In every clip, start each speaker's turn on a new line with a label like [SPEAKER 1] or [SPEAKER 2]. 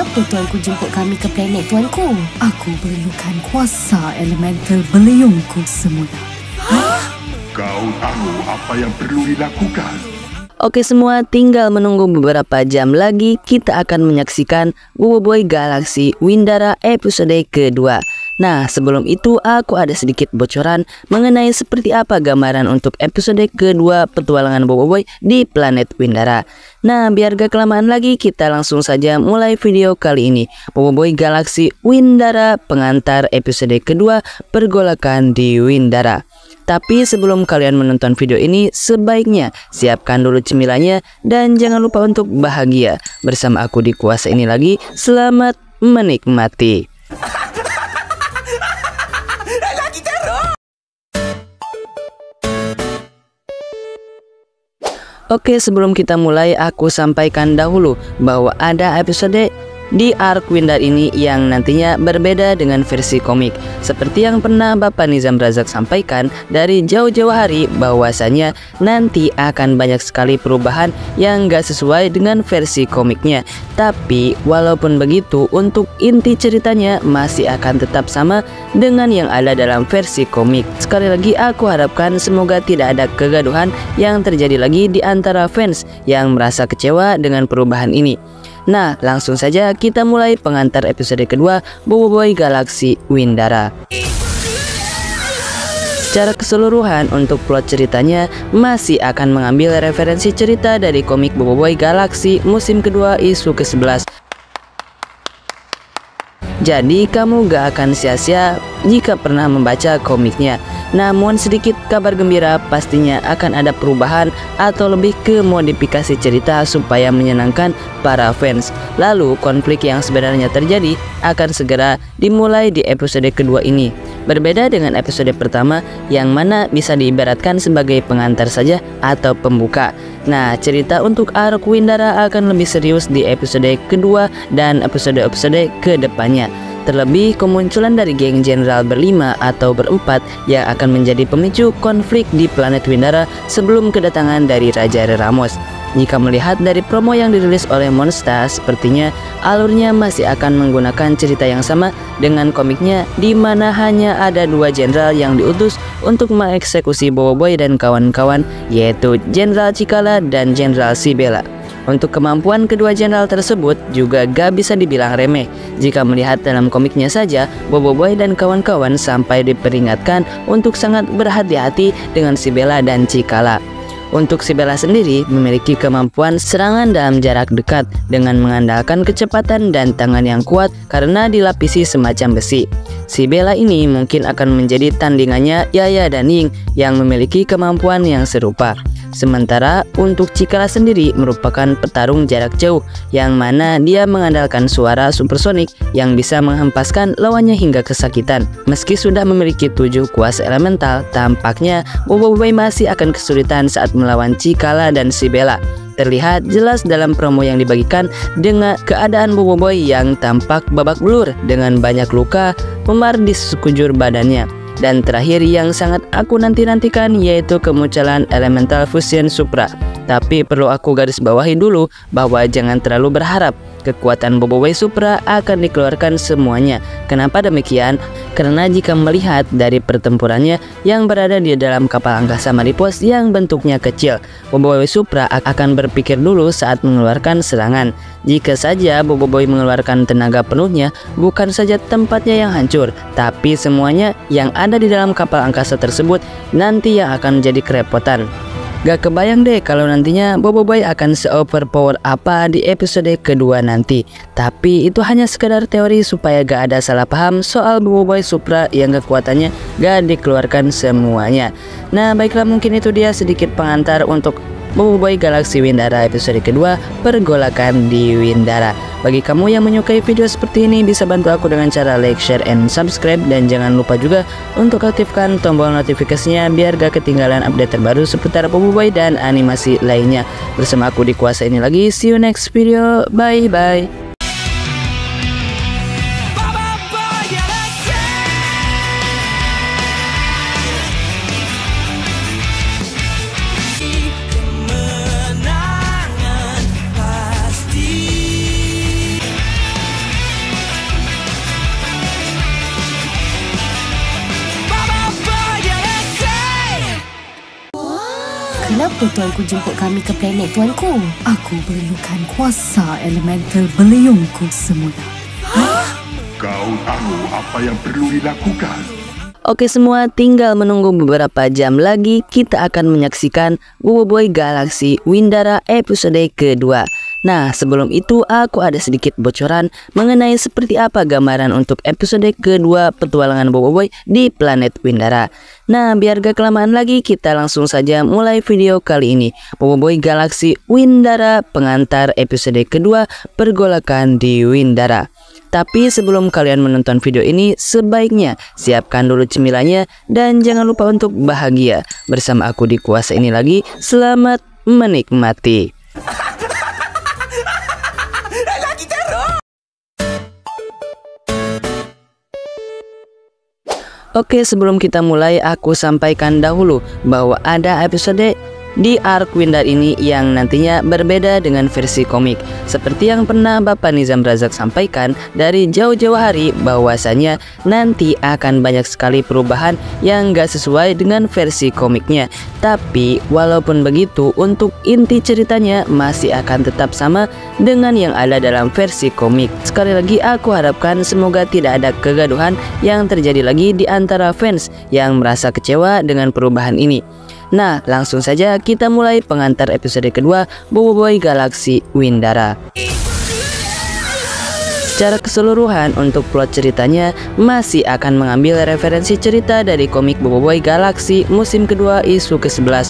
[SPEAKER 1] Kenapa tuanku jemput kami ke planet tuanku?
[SPEAKER 2] Aku perlukan kuasa elemental beliungku semula.
[SPEAKER 3] Kau tahu apa yang perlu dilakukan?
[SPEAKER 4] Oke semua, tinggal menunggu beberapa jam lagi kita akan menyaksikan Boboiboy Galaxy Windara episode kedua. Nah, sebelum itu aku ada sedikit bocoran mengenai seperti apa gambaran untuk episode kedua petualangan Boboiboy di planet Windara. Nah, biar gak kelamaan lagi, kita langsung saja mulai video kali ini. Boboiboy Galaxy Windara pengantar episode kedua pergolakan di Windara. Tapi sebelum kalian menonton video ini, sebaiknya siapkan dulu cemilannya dan jangan lupa untuk bahagia bersama aku di kuasa ini lagi. Selamat menikmati. Oke, sebelum kita mulai, aku sampaikan dahulu bahwa ada episode di arc Windara ini yang nantinya berbeda dengan versi komik. Seperti yang pernah Bapak Nizam Razak sampaikan dari jauh-jauh hari, bahwasanya nanti akan banyak sekali perubahan yang gak sesuai dengan versi komiknya. Tapi walaupun begitu, untuk inti ceritanya masih akan tetap sama dengan yang ada dalam versi komik. Sekali lagi aku harapkan semoga tidak ada kegaduhan yang terjadi lagi di antara fans yang merasa kecewa dengan perubahan ini. Nah, langsung saja kita mulai pengantar episode kedua Boboiboy Galaxy Windara. Secara keseluruhan untuk plot ceritanya masih akan mengambil referensi cerita dari komik Boboiboy Galaxy musim kedua isu ke-11. Jadi kamu gak akan sia-sia jika pernah membaca komiknya. Namun sedikit kabar gembira, pastinya akan ada perubahan atau lebih ke modifikasi cerita supaya menyenangkan para fans. Lalu konflik yang sebenarnya terjadi akan segera dimulai di episode kedua ini. Berbeda dengan episode pertama yang mana bisa diibaratkan sebagai pengantar saja atau pembuka. Nah, cerita untuk arc Windara akan lebih serius di episode kedua dan episode-episode ke depannya. Terlebih kemunculan dari geng jenderal berlima atau berempat yang akan menjadi pemicu konflik di planet Windara sebelum kedatangan dari Raja Ramos. Jika melihat dari promo yang dirilis oleh Monster, sepertinya alurnya masih akan menggunakan cerita yang sama dengan komiknya, di mana hanya ada dua jenderal yang diutus untuk mengeksekusi Boboiboy dan kawan-kawan, yaitu Jenderal Cikala dan Jenderal Sibella. Untuk kemampuan kedua jenderal tersebut juga gak bisa dibilang remeh. Jika melihat dalam komiknya saja, Boboiboy dan kawan-kawan sampai diperingatkan untuk sangat berhati-hati dengan Sibella dan Cikala. Untuk Sibella sendiri memiliki kemampuan serangan dalam jarak dekat dengan mengandalkan kecepatan dan tangan yang kuat karena dilapisi semacam besi. Sibella ini mungkin akan menjadi tandingannya Yaya dan Ying yang memiliki kemampuan yang serupa. Sementara untuk Cikala sendiri merupakan petarung jarak jauh yang mana dia mengandalkan suara supersonik yang bisa menghempaskan lawannya hingga kesakitan. Meski sudah memiliki 7 kuasa elemental, tampaknya Boboiboy masih akan kesulitan saat melawan Cikala dan Sibella. Terlihat jelas dalam promo yang dibagikan dengan keadaan Boboiboy yang tampak babak belur dengan banyak luka memar di sekujur badannya. Dan terakhir yang sangat aku nanti-nantikan yaitu kemunculan Elemental Fusion Supra. Tapi perlu aku garis bawahi dulu bahwa jangan terlalu berharap kekuatan Boboiboy Supra akan dikeluarkan semuanya. Kenapa demikian? Karena jika melihat dari pertempurannya yang berada di dalam kapal angkasa Maripos yang bentuknya kecil, Boboiboy Supra akan berpikir dulu saat mengeluarkan serangan. Jika saja Boboiboy mengeluarkan tenaga penuhnya, bukan saja tempatnya yang hancur, tapi semuanya yang ada di dalam kapal angkasa tersebut nanti yang akan menjadi kerepotan. Gak kebayang deh kalau nantinya Boboiboy akan se-overpower apa di episode kedua nanti. Tapi itu hanya sekedar teori supaya gak ada salah paham soal Boboiboy Supra yang kekuatannya gak dikeluarkan semuanya. Nah baiklah, mungkin itu dia sedikit pengantar untuk Boboiboy Galaxy Windara episode kedua pergolakan di Windara. Bagi kamu yang menyukai video seperti ini, bisa bantu aku dengan cara like, share, and subscribe. Dan jangan lupa juga untuk aktifkan tombol notifikasinya biar gak ketinggalan update terbaru seputar Boboiboy dan animasi lainnya. Bersama aku di kuasa ini lagi, see you next video, bye bye.
[SPEAKER 1] Kenapa tuanku jemput kami ke planet tuanku?
[SPEAKER 2] Aku perlukan kuasa elemental beliungku semula.
[SPEAKER 3] Kau tahu apa yang perlu dilakukan?
[SPEAKER 4] Oke semua, tinggal menunggu beberapa jam lagi kita akan menyaksikan Boboiboy Galaxy Windara episode kedua. Nah, sebelum itu aku ada sedikit bocoran mengenai seperti apa gambaran untuk episode kedua petualangan Boboiboy di planet Windara. Nah, biar gak kelamaan lagi, kita langsung saja mulai video kali ini. Boboiboy Galaxy Windara pengantar episode kedua pergolakan di Windara. Tapi sebelum kalian menonton video ini, sebaiknya siapkan dulu cemilannya dan jangan lupa untuk bahagia bersama aku di kuasa ini lagi. Selamat menikmati. Oke, sebelum kita mulai, aku sampaikan dahulu bahwa ada episode di Arc Windara ini yang nantinya berbeda dengan versi komik. Seperti yang pernah Bapak Nizam Razak sampaikan dari jauh-jauh hari, bahwasanya nanti akan banyak sekali perubahan yang gak sesuai dengan versi komiknya. Tapi walaupun begitu, untuk inti ceritanya masih akan tetap sama dengan yang ada dalam versi komik. Sekali lagi aku harapkan semoga tidak ada kegaduhan yang terjadi lagi di antara fans yang merasa kecewa dengan perubahan ini. Nah, langsung saja kita mulai pengantar episode kedua Boboiboy Galaxy Windara. Secara keseluruhan untuk plot ceritanya masih akan mengambil referensi cerita dari komik Boboiboy Galaxy musim kedua isu ke-11.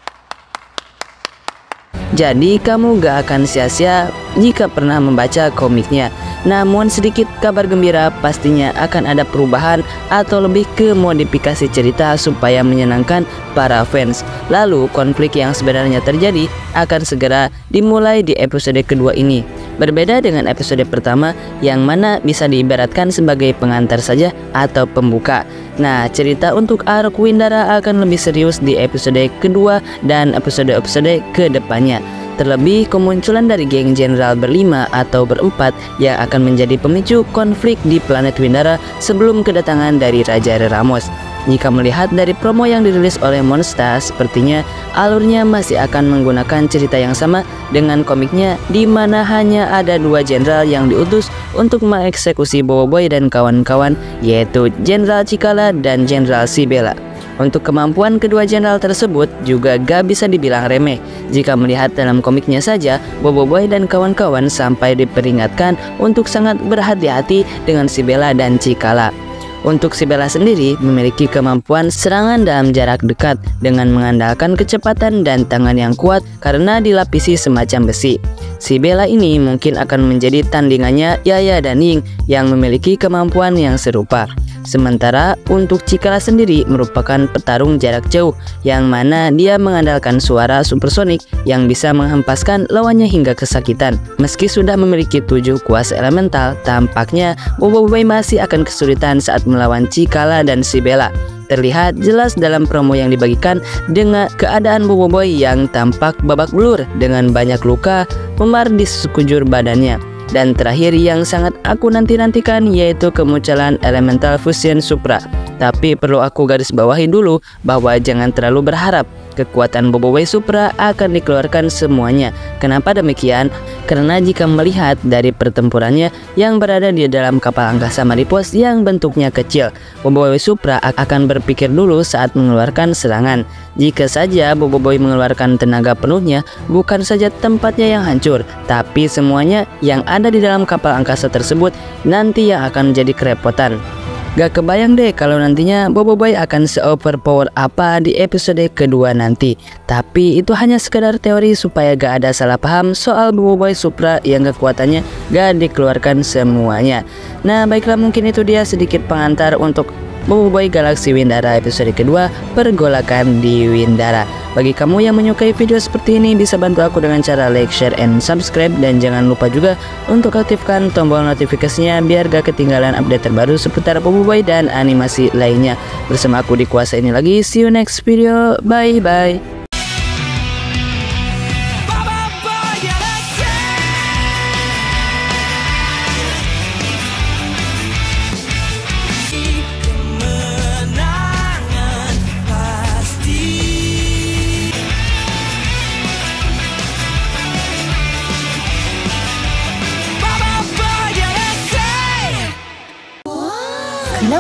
[SPEAKER 4] Jadi kamu gak akan sia-sia jika pernah membaca komiknya. Namun sedikit kabar gembira, pastinya akan ada perubahan atau lebih ke modifikasi cerita supaya menyenangkan para fans. Lalu konflik yang sebenarnya terjadi akan segera dimulai di episode kedua ini. Berbeda dengan episode pertama yang mana bisa diibaratkan sebagai pengantar saja atau pembuka. Nah, cerita untuk Arc Windara akan lebih serius di episode kedua dan episode-episode ke depannya. Terlebih kemunculan dari geng jenderal berlima atau berempat yang akan menjadi pemicu konflik di planet Windara sebelum kedatangan dari Raja Ramos. Jika melihat dari promo yang dirilis oleh Monster, sepertinya alurnya masih akan menggunakan cerita yang sama dengan komiknya, di mana hanya ada dua jenderal yang diutus untuk mengeksekusi Boboiboy dan kawan-kawan, yaitu Jenderal Cikala dan Jenderal Sibella. Untuk kemampuan kedua jenderal tersebut juga gak bisa dibilang remeh. Jika melihat dalam komiknya saja, Boboiboy dan kawan-kawan sampai diperingatkan untuk sangat berhati-hati dengan Sibella dan Cikala. Untuk Sibella sendiri memiliki kemampuan serangan dalam jarak dekat dengan mengandalkan kecepatan dan tangan yang kuat karena dilapisi semacam besi. Sibella ini mungkin akan menjadi tandingannya Yaya dan Ying yang memiliki kemampuan yang serupa. Sementara untuk Cikala sendiri merupakan petarung jarak jauh yang mana dia mengandalkan suara supersonik yang bisa menghempaskan lawannya hingga kesakitan. Meski sudah memiliki 7 kuasa elemental, tampaknya Boboiboy masih akan kesulitan saat melawan Cikala dan Sibella. Terlihat jelas dalam promo yang dibagikan dengan keadaan Boboiboy yang tampak babak belur dengan banyak luka memar di sekujur badannya. Dan terakhir yang sangat aku nanti-nantikan yaitu kemunculan Elemental Fusion Supra. Tapi perlu aku garis bawahi dulu bahwa jangan terlalu berharap kekuatan Boboiboy Supra akan dikeluarkan semuanya. Kenapa demikian? Karena jika melihat dari pertempurannya yang berada di dalam kapal angkasa Maripos yang bentuknya kecil, Boboiboy Supra akan berpikir dulu saat mengeluarkan serangan. Jika saja Boboiboy mengeluarkan tenaga penuhnya, bukan saja tempatnya yang hancur, tapi semuanya yang ada di dalam kapal angkasa tersebut nanti yang akan menjadi kerepotan. Gak kebayang deh kalau nantinya Boboiboy akan se-overpower apa di episode kedua nanti. Tapi itu hanya sekedar teori supaya gak ada salah paham soal Boboiboy Supra yang kekuatannya gak dikeluarkan semuanya. Nah baiklah, mungkin itu dia sedikit pengantar untuk Boboiboy Galaxy Windara episode kedua pergolakan di Windara. Bagi kamu yang menyukai video seperti ini, bisa bantu aku dengan cara like, share, and subscribe. Dan jangan lupa juga untuk aktifkan tombol notifikasinya biar gak ketinggalan update terbaru seputar Boboiboy dan animasi lainnya. Bersama aku di kuasa ini lagi. See you next video. Bye bye.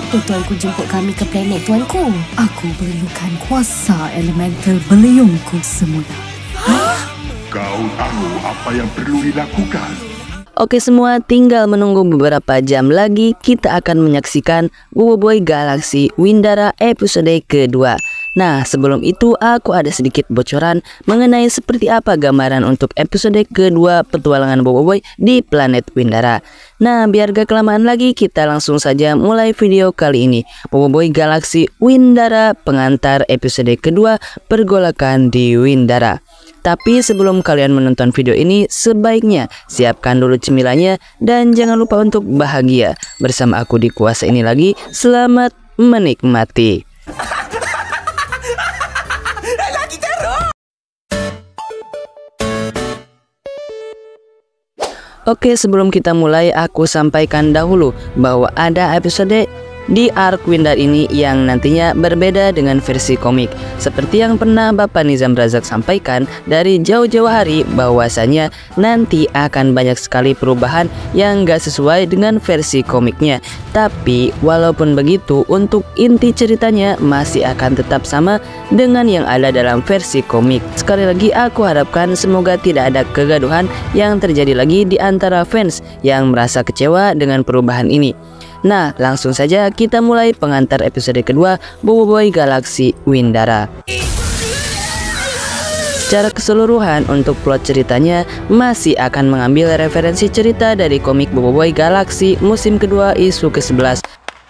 [SPEAKER 1] Kenapa tuanku jemput kami ke planet tuanku?
[SPEAKER 2] Aku perlukan kuasa elemental beliungku semula.
[SPEAKER 3] Kau tahu apa yang perlu dilakukan?
[SPEAKER 4] Oke semua, tinggal menunggu beberapa jam lagi kita akan menyaksikan Boboiboy Galaxy Windara episode kedua. Nah, sebelum itu aku ada sedikit bocoran mengenai seperti apa gambaran untuk episode kedua petualangan Boboiboy di planet Windara. Nah, biar gak kelamaan lagi, kita langsung saja mulai video kali ini. Boboiboy Galaxy Windara pengantar episode kedua pergolakan di Windara. Tapi sebelum kalian menonton video ini, sebaiknya siapkan dulu cemilannya dan jangan lupa untuk bahagia bersama aku di kuasa ini lagi. Selamat menikmati. Oke, sebelum kita mulai, aku sampaikan dahulu bahwa ada episode di arc Windara ini yang nantinya berbeda dengan versi komik. Seperti yang pernah Bapak Nizam Razak sampaikan dari jauh-jauh hari, bahwasanya nanti akan banyak sekali perubahan yang gak sesuai dengan versi komiknya. Tapi walaupun begitu, untuk inti ceritanya masih akan tetap sama dengan yang ada dalam versi komik. Sekali lagi aku harapkan semoga tidak ada kegaduhan yang terjadi lagi di antara fans yang merasa kecewa dengan perubahan ini. Nah, langsung saja kita mulai pengantar episode kedua Boboiboy Galaxy Windara. Secara keseluruhan untuk plot ceritanya masih akan mengambil referensi cerita dari komik Boboiboy Galaxy musim kedua isu ke-11.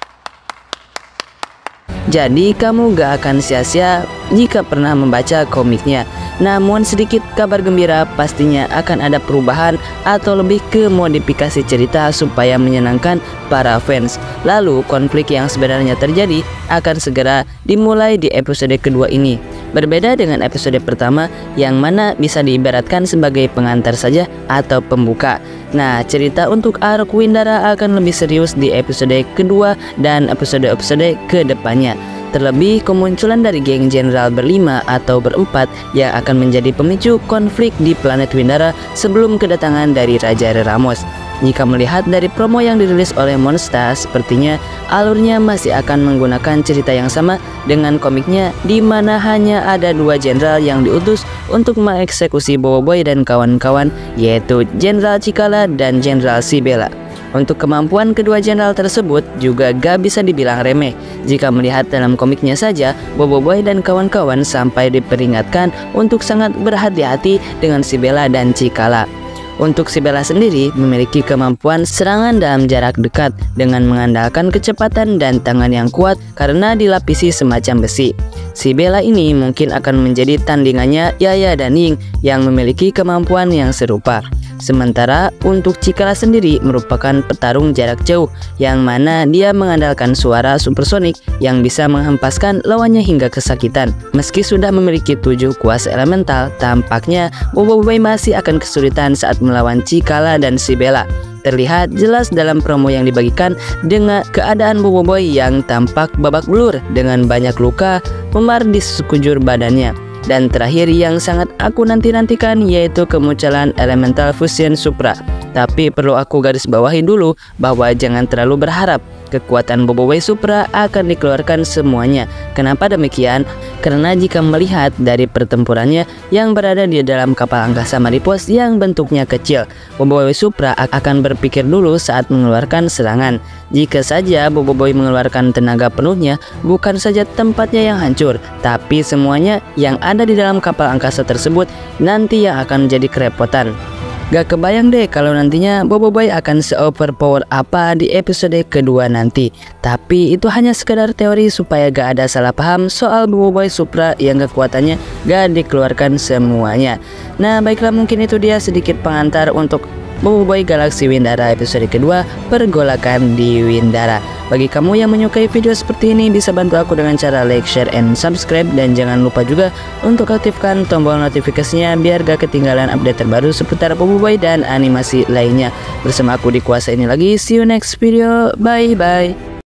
[SPEAKER 4] Jadi kamu gak akan sia-sia jika pernah membaca komiknya. Namun sedikit kabar gembira, pastinya akan ada perubahan atau lebih ke modifikasi cerita supaya menyenangkan para fans. Lalu konflik yang sebenarnya terjadi akan segera dimulai di episode kedua ini. Berbeda dengan episode pertama yang mana bisa diibaratkan sebagai pengantar saja atau pembuka. Nah, cerita untuk arc Windara akan lebih serius di episode kedua dan episode-episode ke depannya. Terlebih kemunculan dari geng jenderal berlima atau berempat yang akan menjadi pemicu konflik di planet Windara sebelum kedatangan dari Raja Ramos. Jika melihat dari promo yang dirilis oleh Monsta, sepertinya alurnya masih akan menggunakan cerita yang sama dengan komiknya, di mana hanya ada dua jenderal yang diutus untuk mengeksekusi Boboiboy dan kawan-kawan, yaitu Jenderal Cikala dan Jenderal Sibella. Untuk kemampuan kedua jenderal tersebut juga gak bisa dibilang remeh. Jika melihat dalam komiknya saja, Boboiboy dan kawan-kawan sampai diperingatkan untuk sangat berhati-hati dengan Sibella dan Cikala. Untuk Sibella sendiri memiliki kemampuan serangan dalam jarak dekat dengan mengandalkan kecepatan dan tangan yang kuat karena dilapisi semacam besi. Sibella ini mungkin akan menjadi tandingannya Yaya dan Ying yang memiliki kemampuan yang serupa. Sementara untuk Cikala sendiri merupakan petarung jarak jauh yang mana dia mengandalkan suara supersonik yang bisa menghempaskan lawannya hingga kesakitan. Meski sudah memiliki 7 kuasa elemental, tampaknya Boboiboy masih akan kesulitan saat melawan Cikala dan Sibella. Terlihat jelas dalam promo yang dibagikan dengan keadaan Boboiboy yang tampak babak belur dengan banyak luka memar di sekujur badannya. Dan terakhir yang sangat aku nanti-nantikan yaitu kemunculan Elemental Fusion Supra. Tapi perlu aku garis bawahi dulu bahwa jangan terlalu berharap kekuatan Boboiboy Supra akan dikeluarkan semuanya. Kenapa demikian? Karena jika melihat dari pertempurannya yang berada di dalam kapal angkasa Maripos yang bentuknya kecil, Boboiboy Supra akan berpikir dulu saat mengeluarkan serangan. Jika saja Boboiboy mengeluarkan tenaga penuhnya, bukan saja tempatnya yang hancur, tapi semuanya yang ada di dalam kapal angkasa tersebut nanti yang akan menjadi kerepotan. Gak kebayang deh kalau nantinya Boboiboy akan se-overpower apa di episode kedua nanti. Tapi itu hanya sekedar teori supaya gak ada salah paham soal Boboiboy Supra yang kekuatannya gak dikeluarkan semuanya. Nah baiklah, mungkin itu dia sedikit pengantar untuk Boboiboy Galaxy Windara episode kedua pergolakan di Windara. Bagi kamu yang menyukai video seperti ini, bisa bantu aku dengan cara like, share, and subscribe. Dan jangan lupa juga untuk aktifkan tombol notifikasinya biar gak ketinggalan update terbaru seputar Boboiboy dan animasi lainnya. Bersama aku di kuasa ini lagi, see you next video, bye bye.